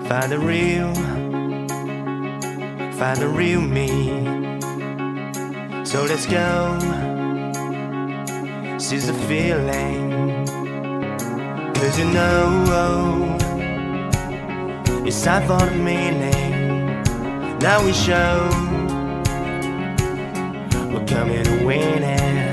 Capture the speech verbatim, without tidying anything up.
Find the real, find the real me. So let's go, seize the feeling. Cause you know, it's time for the meaning. Now we show we're coming to win it.